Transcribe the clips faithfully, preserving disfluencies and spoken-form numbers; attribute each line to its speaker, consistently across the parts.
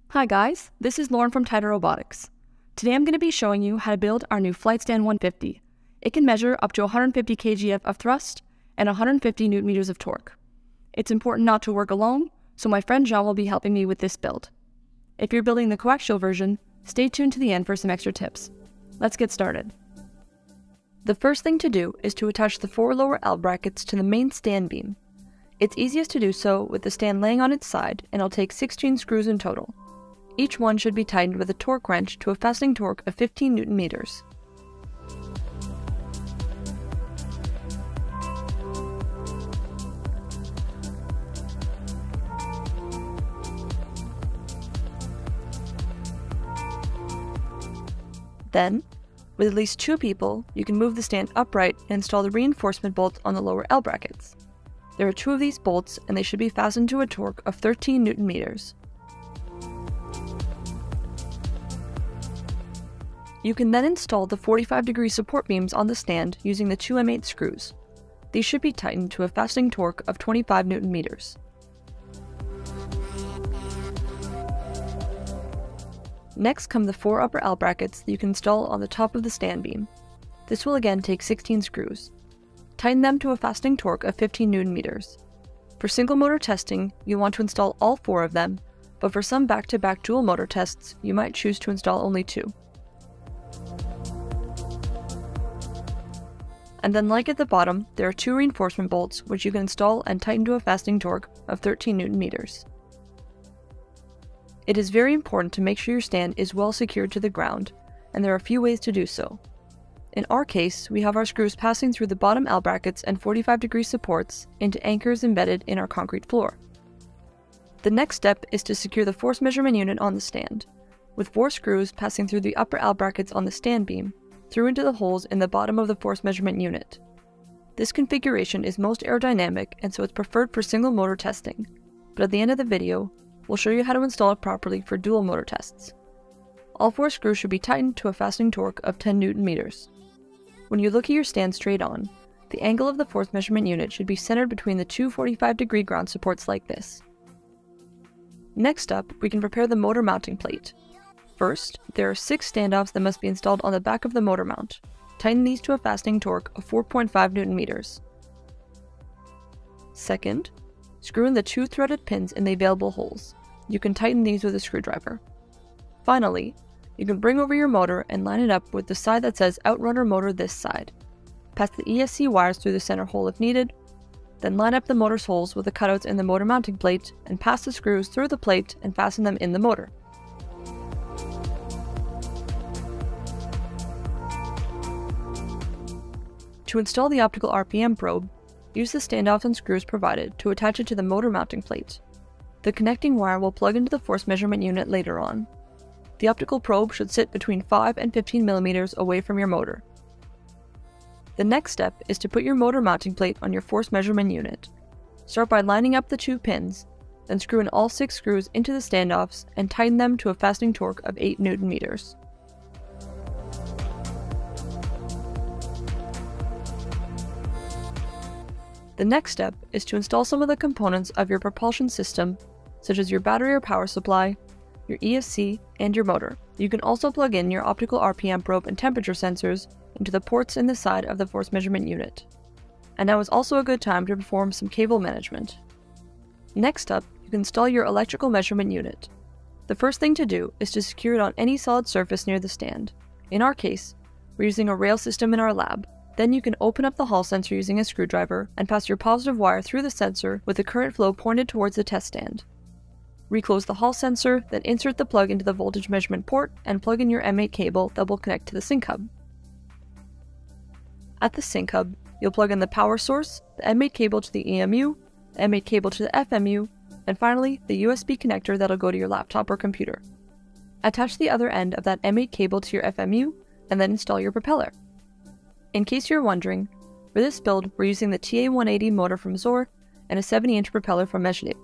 Speaker 1: Hi guys, this is Lauren from Titan Robotics. Today I'm going to be showing you how to build our new FlightStand one fifty. It can measure up to one hundred fifty kilograms of thrust and one hundred fifty newton meters of torque. It's important not to work alone, so my friend John will be helping me with this build. If you're building the coaxial version, stay tuned to the end for some extra tips. Let's get started. The first thing to do is to attach the four lower L brackets to the main stand beam. It's easiest to do so with the stand laying on its side, and it'll take sixteen screws in total. Each one should be tightened with a torque wrench to a fastening torque of fifteen newton meters. Then, with at least two people, you can move the stand upright and install the reinforcement bolts on the lower L brackets. There are two of these bolts, and they should be fastened to a torque of thirteen newton meters. You can then install the forty-five degree support beams on the stand using the two M eight screws. These should be tightened to a fastening torque of twenty-five newton meters. Next come the four upper L brackets that you can install on the top of the stand beam. This will again take sixteen screws. Tighten them to a fastening torque of fifteen newton meters. For single motor testing, you want to install all four of them, but for some back-to-back dual motor tests, you might choose to install only two. And then, like at the bottom, there are two reinforcement bolts which you can install and tighten to a fastening torque of thirteen newton meters. It is very important to make sure your stand is well secured to the ground, and there are a few ways to do so. In our case, we have our screws passing through the bottom L brackets and forty-five degree supports into anchors embedded in our concrete floor. The next step is to secure the force measurement unit on the stand, with four screws passing through the upper L brackets on the stand beam, through into the holes in the bottom of the force measurement unit. This configuration is most aerodynamic, and so it's preferred for single motor testing, but at the end of the video, we'll show you how to install it properly for dual motor tests. All four screws should be tightened to a fastening torque of ten newton meters. When you look at your stand straight on, the angle of the force measurement unit should be centered between the two forty-five degree ground supports like this. Next up, we can prepare the motor mounting plate. First, there are six standoffs that must be installed on the back of the motor mount. Tighten these to a fastening torque of four point five newton meters. Second, screw in the two threaded pins in the available holes. You can tighten these with a screwdriver. Finally, you can bring over your motor and line it up with the side that says Outrunner Motor this side. Pass the E S C wires through the center hole if needed, then line up the motor's holes with the cutouts in the motor mounting plate and pass the screws through the plate and fasten them in the motor. To install the optical R P M probe, use the standoffs and screws provided to attach it to the motor mounting plate. The connecting wire will plug into the force measurement unit later on. The optical probe should sit between five and fifteen millimeters away from your motor. The next step is to put your motor mounting plate on your force measurement unit. Start by lining up the two pins, then screw in all six screws into the standoffs and tighten them to a fastening torque of eight newton meters. The next step is to install some of the components of your propulsion system, such as your battery or power supply, your E S C, and your motor. You can also plug in your optical R P M probe and temperature sensors into the ports in the side of the force measurement unit. And now is also a good time to perform some cable management. Next up, you can install your electrical measurement unit. The first thing to do is to secure it on any solid surface near the stand. In our case, we're using a rail system in our lab. Then you can open up the hall sensor using a screwdriver and pass your positive wire through the sensor with the current flow pointed towards the test stand. Reclose the hall sensor, then insert the plug into the voltage measurement port and plug in your M eight cable that will connect to the sync hub. At the sync hub, you'll plug in the power source, the M eight cable to the E M U, the M eight cable to the F M U, and finally the U S B connector that'll go to your laptop or computer. Attach the other end of that M eight cable to your F M U and then install your propeller. In case you're wondering, for this build we're using the T A one eighty motor from Zohr and a seventy inch propeller from Mejlik.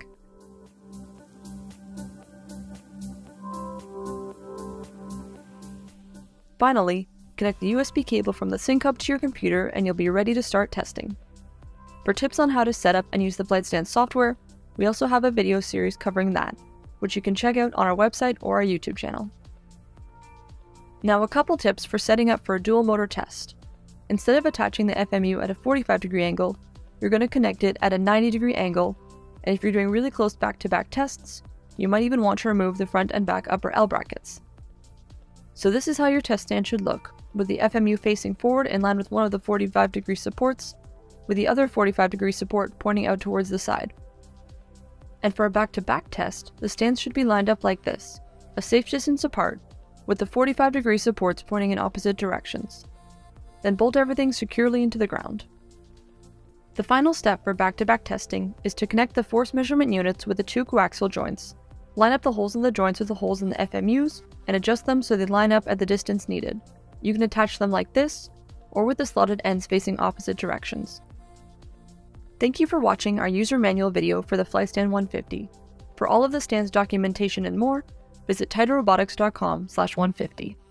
Speaker 1: Finally, connect the U S B cable from the sync hub to your computer and you'll be ready to start testing. For tips on how to set up and use the FlightStand software, we also have a video series covering that. which you can check out on our website or our YouTube channel. Now a couple tips for setting up for a dual motor test. Instead of attaching the F M U at a forty-five degree angle, you're going to connect it at a ninety degree angle, and if you're doing really close back-to-back tests, you might even want to remove the front and back upper L brackets. So this is how your test stand should look, with the F M U facing forward in line with one of the forty-five degree supports, with the other forty-five degree support pointing out towards the side. And for a back-to-back test, the stands should be lined up like this, a safe distance apart, with the forty-five degree supports pointing in opposite directions. Then bolt everything securely into the ground. The final step for back-to-back testing is to connect the force measurement units with the two coaxial joints, line up the holes in the joints with the holes in the F M Us, and adjust them so they line up at the distance needed. You can attach them like this, or with the slotted ends facing opposite directions. Thank you for watching our user manual video for the Flystand one fifty. For all of the stand's documentation and more, visit titan robotics dot com slash one fifty.